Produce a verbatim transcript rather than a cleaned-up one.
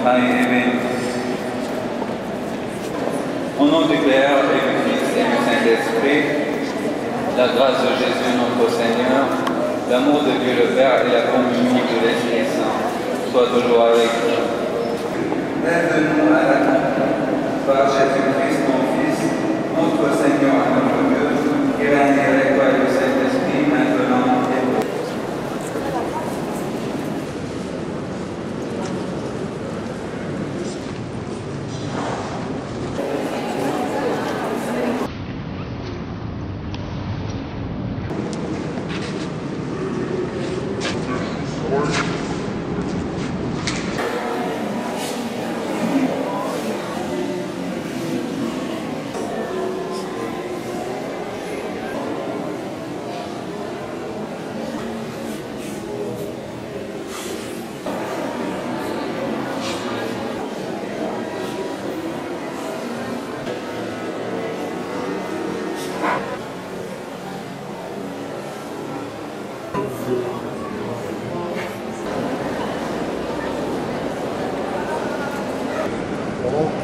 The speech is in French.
et bénisse. Au nom du Père et du Fils et du Saint-Esprit, la grâce de Jésus notre Seigneur, l'amour de Dieu le Père et la communion de l'Esprit Saint soient toujours avec nous. Lève-nous à la confiance par Jésus-Christ, ton Fils, notre Seigneur et notre Dieu, qui règne avec toi et le Saint-Esprit, maintenant et pour Oh.